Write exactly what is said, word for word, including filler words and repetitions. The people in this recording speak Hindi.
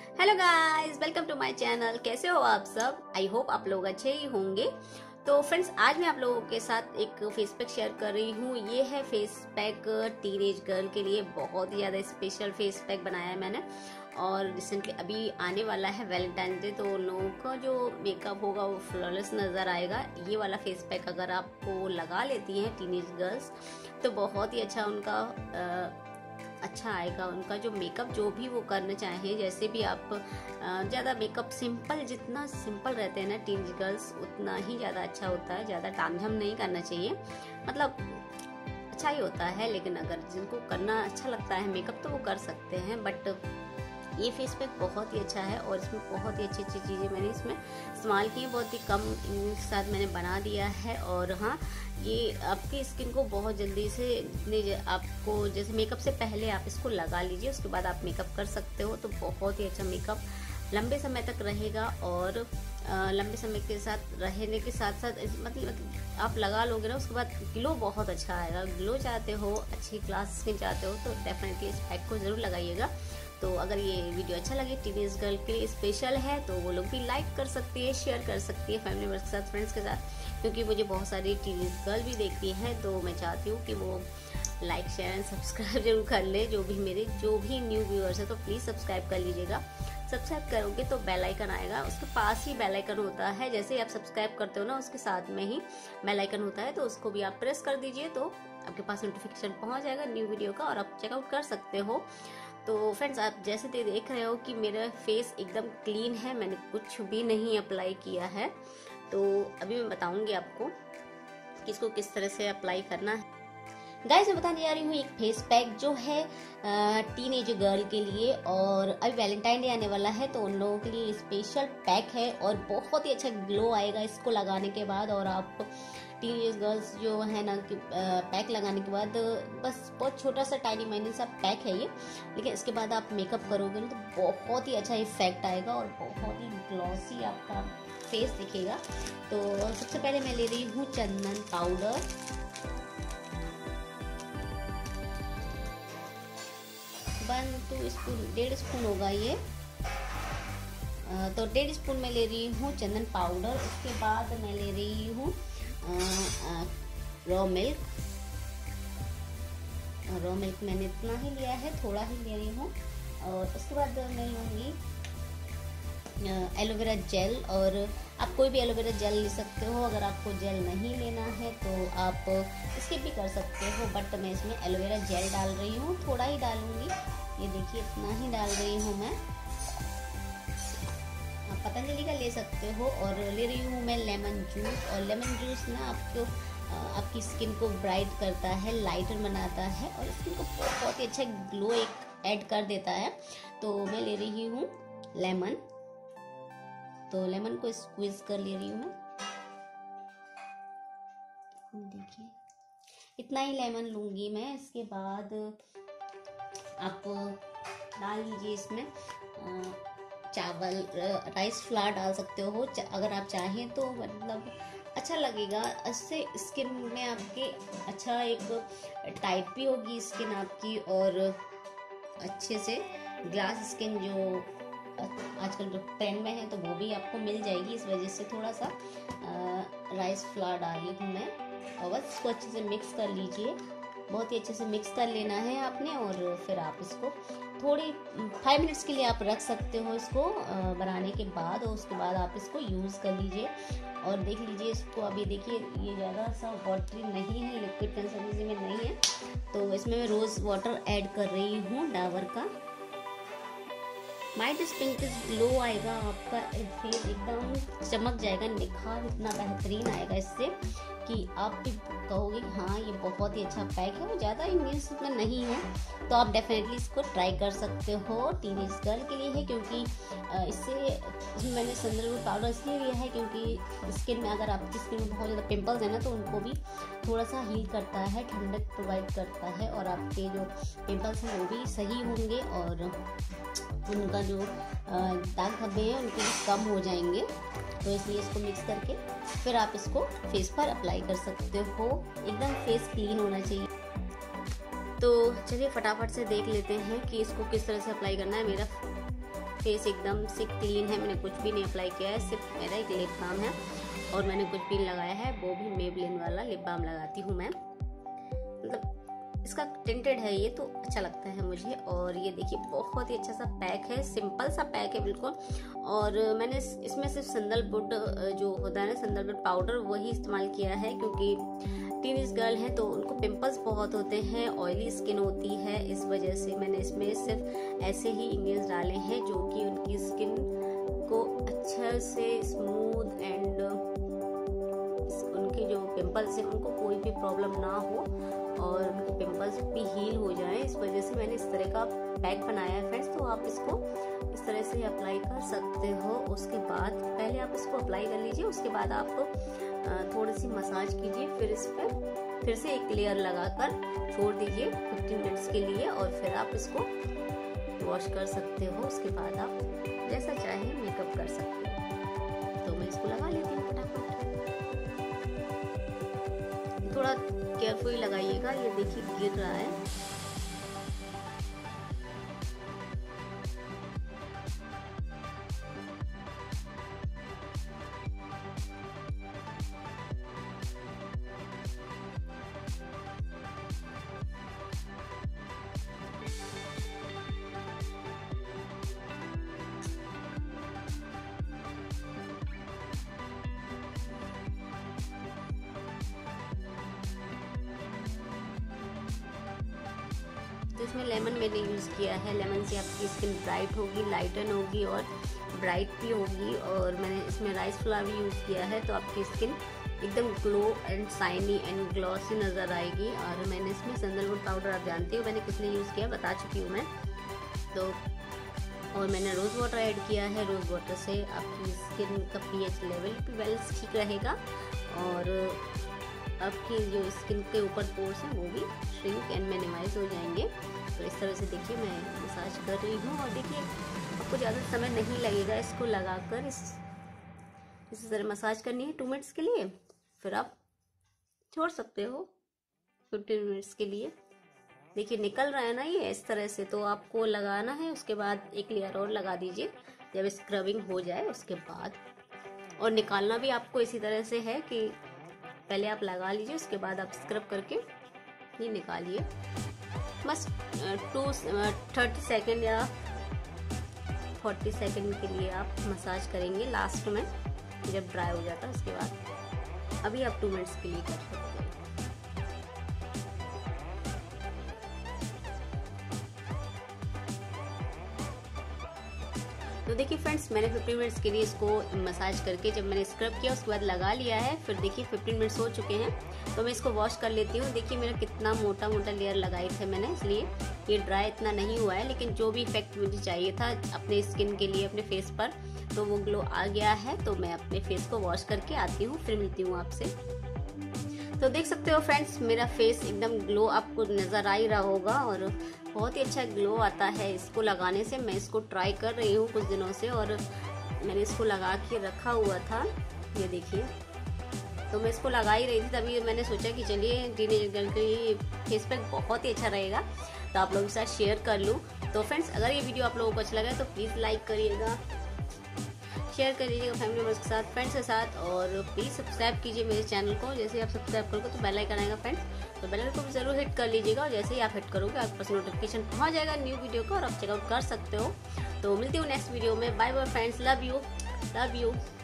Hello guys, welcome to my channel. कैसे हो आप सब? आई होप आप लोग अच्छे ही होंगे। तो फ्रेंड्स, आज मैं आप लोगों के साथ एक फेस पैक शेयर कर रही हूँ। ये है फेस पैक टीनेज गर्ल के लिए। बहुत ही ज़्यादा स्पेशल फेस पैक बनाया है मैंने, और रिसेंटली अभी आने वाला है वैलेंटाइन डे, तो उन लोगों का जो मेकअप होगा वो फ्लॉलेस नज़र आएगा। ये वाला फेस पैक अगर आपको लगा लेती हैं टीनेज गर्ल्स तो बहुत ही अच्छा उनका आ, अच्छा आएगा। उनका जो मेकअप जो भी वो करना चाहें, जैसे भी आप ज़्यादा मेकअप सिंपल, जितना सिंपल रहते हैं ना टीनेज गर्ल्स उतना ही ज़्यादा अच्छा होता है। ज़्यादा तामझाम नहीं करना चाहिए, मतलब अच्छा ही होता है, लेकिन अगर जिनको करना अच्छा लगता है मेकअप तो वो कर सकते हैं। बट ये फेस पैक बहुत ही अच्छा है और इसमें बहुत ही अच्छी अच्छी चीज़ें मैंने इसमें इस्तेमाल की हैं। बहुत ही कम के साथ मैंने बना दिया है। और हाँ, ये आपकी स्किन को बहुत जल्दी से, जितने आपको जैसे मेकअप से पहले आप इसको लगा लीजिए, उसके बाद आप मेकअप कर सकते हो, तो बहुत ही अच्छा मेकअप लंबे समय तक रहेगा। और लंबे समय के साथ रहने के साथ साथ मतलब आप लगा लोगे ना, उसके बाद ग्लो बहुत अच्छा आएगा। ग्लो चाहते हो, अच्छी क्लास स्किन चाहते हो तो डेफिनेटली इस पैक को ज़रूर लगाइएगा। तो अगर ये वीडियो अच्छा लगे, टीनेज गर्ल के लिए स्पेशल है, तो वो लोग भी लाइक कर सकती है, शेयर कर सकती है फैमिली मेम्बर्स के साथ, फ्रेंड्स के साथ, क्योंकि मुझे बहुत सारी टीनेज गर्ल भी देखती हैं। तो मैं चाहती हूँ कि वो लाइक शेयर एंड सब्सक्राइब जरूर कर ले। जो भी मेरे जो भी न्यू व्यूअर्स है तो प्लीज़ सब्सक्राइब कर लीजिएगा। सब्सक्राइब करोगे तो बेल आइकन आएगा, उसके पास ही बेल आइकन होता है। जैसे ही आप सब्सक्राइब करते हो ना, उसके साथ में ही बेल आइकन होता है, तो उसको भी आप प्रेस कर दीजिए, तो आपके पास नोटिफिकेशन पहुंच जाएगा न्यू वीडियो का और आप चेकआउट कर सकते हो। तो फ्रेंड्स, आप जैसे देख रहे हो कि मेरा फेस एकदम क्लीन है, मैंने कुछ भी नहीं अप्लाई किया है। तो अभी मैं बताऊंगी आपको कि इसको किस तरह से अप्लाई करना है। गाइस, मैं बताने जा रही हूँ एक फेस पैक जो है टीनेज गर्ल के लिए, और अभी वैलेंटाइन डे आने वाला है, तो उन लोगों के लिए स्पेशल पैक है और बहुत ही अच्छा ग्लो आएगा इसको लगाने के बाद। और आप टीनेज गर्ल्स जो है ना कि पैक लगाने के बाद, बस बहुत छोटा सा टाइनी माइनी सा पैक है ये, लेकिन इसके बाद आप मेकअप करोगे ना तो बहुत ही अच्छा इफेक्ट आएगा और बहुत ही ग्लॉसी आपका फेस दिखेगा। तो सबसे पहले मैं ले रही हूँ चंदन पाउडर। वन टू स्पून डेढ़ स्पून होगा ये, तो डेढ़ स्पून मैं ले रही हूँ चंदन पाउडर। उसके बाद मैं ले रही हूँ रॉ मिल्क। रॉ मिल्क मैंने इतना ही लिया है, थोड़ा ही ले रही हूँ। और उसके बाद मैं लूँगी एलोवेरा जेल, और आप कोई भी एलोवेरा जेल ले सकते हो। अगर आपको जेल नहीं लेना है तो आप स्किप भी कर सकते हो, बट मैं इसमें एलोवेरा जेल डाल रही हूँ, थोड़ा ही डालूंगी। ये देखिए, इतना ही डाल रही हूँ मैं। आप पतंजलि का ले सकते हो। और ले रही हूँ मैं लेमन जूस, और लेमन जूस ना आपको आपकी स्किन को ब्राइट करता है, लाइटर बनाता है और स्किन को बहुत ही अच्छा ग्लो एक ऐड कर देता है। तो मैं ले रही हूँ लेमन, तो लेमन को स्क्वीज कर ले रही हूँ मैं। देखिए, इतना ही लेमन लूंगी मैं। इसके बाद आप डाल लीजिए इसमें चावल, राइस फ्लावर डाल सकते हो अगर आप चाहें तो, मतलब अच्छा लगेगा। इससे स्किन में आपके अच्छा एक टाइट भी होगी स्किन आपकी, और अच्छे से ग्लास स्किन जो आजकल जो ट्रेंड में है तो वो भी आपको मिल जाएगी। इस वजह से थोड़ा सा राइस फ्लावर डाली हूँ मैं, और बस इसको अच्छे से मिक्स कर लीजिए। बहुत ही अच्छे से मिक्स कर लेना है आपने, और फिर आप इसको थोड़ी फाइव मिनट्स के लिए आप रख सकते हो इसको बनाने के बाद, और उसके बाद आप इसको यूज़ कर लीजिए। और देख लीजिए इसको, अभी देखिए ये ज़्यादा सा वाटरी नहीं है, लिक्विड कंसिस्टेंसी में नहीं है, तो इसमें मैं रोज़ वाटर ऐड कर रही हूँ डाबर का। माइट स्पिंकल ग्लो आएगा, आपका फेस एकदम चमक जाएगा, निखार इतना बेहतरीन आएगा इससे कि आप भी कहोगे कि हाँ ये बहुत ही अच्छा पैक है। वो ज़्यादा इंग्रेडिएंट्स इसमें नहीं है, तो आप डेफिनेटली इसको ट्राई कर सकते हो। टीनेज गर्ल के लिए है, क्योंकि इससे इसमें मैंने सनस्क्रीन पाउडर इसलिए लिया है क्योंकि स्किन में, अगर आपकी स्किन में बहुत ज़्यादा पिंपल्स है ना, तो उनको भी थोड़ा सा हील करता है, ठंडक प्रोवाइड करता है, और आपके जो पिंपल्स हैं वो भी सही होंगे, और उनका जो दाग धब्बे हैं उनके भी कम हो जाएंगे। तो इसलिए इसको मिक्स करके फिर आप इसको फेस पर अप्लाई कर सकते हो। एकदम फेस क्लीन होना चाहिए। तो चलिए फटाफट से देख लेते हैं कि इसको किस तरह से अप्लाई करना है। मेरा फेस एकदम से क्लीन है, मैंने कुछ भी नहीं अप्लाई किया है, सिर्फ मेरा एक लिप बाम है और मैंने कुछ भी लगाया है, वो भी मेबलिन वाला लिप बाम लगाती हूँ मैं। मतलब इसका टिंटेड है ये, तो अच्छा लगता है मुझे। और ये देखिए बहुत ही अच्छा सा पैक है, सिंपल सा पैक है बिल्कुल। और मैंने इसमें सिर्फ सैंडलवुड जो होता है ना, सैंडलवुड पाउडर, वही इस्तेमाल किया है क्योंकि टीनेज गर्ल है तो उनको पिंपल्स बहुत होते हैं, ऑयली स्किन होती है, इस वजह से मैंने इसमें सिर्फ ऐसे ही इंग्रेडिएंट्स डाले हैं जो कि उनकी स्किन को अच्छे से स्मूथ एंड उनके जो पिंपल्स हैं उनको कोई भी प्रॉब्लम ना हो और उनके पिंपल्स भी हील हो जाए, इस वजह से मैंने इस तरह का पैक बनाया है फ्रेंड्स। तो आप इसको इस तरह से अप्लाई कर सकते हो। उसके बाद पहले आप इसको अप्लाई कर लीजिए, उसके बाद आप थोड़ी सी मसाज कीजिए, फिर इस पर फिर से एक लेयर लगाकर छोड़ दीजिए फिफ्टीन मिनट्स के लिए और फिर आप इसको वॉश कर सकते हो। उसके बाद आप जैसा चाहे मेकअप कर सकते हो। तो मैं इसको लगा लेती हूँ फटाफट। थोड़ा केयरफुली लगाइएगा, ये देखिए गिर रहा है। तो इसमें लेमन मैंने यूज़ किया है, लेमन से आपकी स्किन ब्राइट होगी, लाइटन होगी और ब्राइट भी होगी। और मैंने इसमें राइस फ्लावर भी यूज़ किया है, तो आपकी स्किन एकदम glow and shiny and glossy नज़र आएगी। और मैंने इसमें सैंडलवुड पाउडर, आप जानते हो मैंने किसने यूज़ किया, बता चुकी हूँ मैं। तो और मैंने रोज़ वाटर ऐड किया है, रोज़ वाटर से आपकी स्किन का पीएच लेवल भी वेल ठीक रहेगा और आपकी जो स्किन के ऊपर पोर्स हैं वो भी श्रिंक एंड मिनिमाइज हो जाएंगे। तो इस तरह से देखिए मैं मसाज कर रही हूँ और देखिए आपको ज़्यादा समय नहीं लगेगा इसको लगाकर। इस इस तरह मसाज करनी है टू मिनट्स के लिए, फिर आप छोड़ सकते हो फिफ्टीन मिनट्स के लिए। देखिए निकल रहा है ना ये इस तरह से, तो आपको लगाना है। उसके बाद एक लेयर और लगा दीजिए जब स्क्रबिंग हो जाए उसके बाद। और निकालना भी आपको इसी तरह से है कि पहले आप लगा लीजिए, उसके बाद आप स्क्रब करके ये निकालिए। बस टू थर्टी सेकेंड या फोर्टी सेकेंड के लिए आप मसाज करेंगे लास्ट में जब ड्राई हो जाता है। उसके बाद अभी आप टू मिनट्स के लिए कर सकते हैं। तो देखिए फ्रेंड्स मैंने फिफ्टीन मिनट्स के लिए इसको मसाज करके जब मैंने स्क्रब किया उसके बाद लगा लिया है। फिर देखिए फिफ्टीन मिनट्स हो चुके हैं, तो मैं इसको वॉश कर लेती हूँ। देखिए मेरा कितना मोटा मोटा लेयर लगाई थे मैंने, इसलिए ये ड्राई इतना नहीं हुआ है, लेकिन जो भी इफेक्ट मुझे चाहिए था अपने स्किन के लिए अपने फेस पर, तो वो ग्लो आ गया है। तो मैं अपने फेस को वॉश करके आती हूँ, फिर मिलती हूँ आपसे। तो देख सकते हो फ्रेंड्स मेरा फेस एकदम ग्लो आपको नज़र आ ही रहा होगा और बहुत ही अच्छा ग्लो आता है इसको लगाने से। मैं इसको ट्राई कर रही हूँ कुछ दिनों से और मैंने इसको लगा के रखा हुआ था, ये देखिए। तो मैं इसको लगा ही रही थी, तभी मैंने सोचा कि चलिए टीनेज गर्ल के लिए फेस पैक बहुत ही अच्छा रहेगा तो आप लोगों के साथ शेयर कर लूँ। तो फ्रेंड्स अगर ये वीडियो आप लोगों को अच्छा लगा तो प्लीज़ लाइक करिएगा, शेयर कर दीजिएगा फैमिली मेम्बर्स के साथ, फ्रेंड्स के साथ, और प्लीज़ सब्सक्राइब कीजिए मेरे चैनल को। जैसे ही आप सब्सक्राइब करोगे तो बेल आइकन आएगा फ्रेंड्स, तो बेल आइकन को भी जरूर हिट कर लीजिएगा। और जैसे ही आप हिट करोगे आपके पास नोटिफिकेशन पहुंच जाएगा न्यू वीडियो का और आप चेकआउट कर सकते हो। तो मिलती हूँ नेक्स्ट वीडियो में। Bye bye friends, love you love you.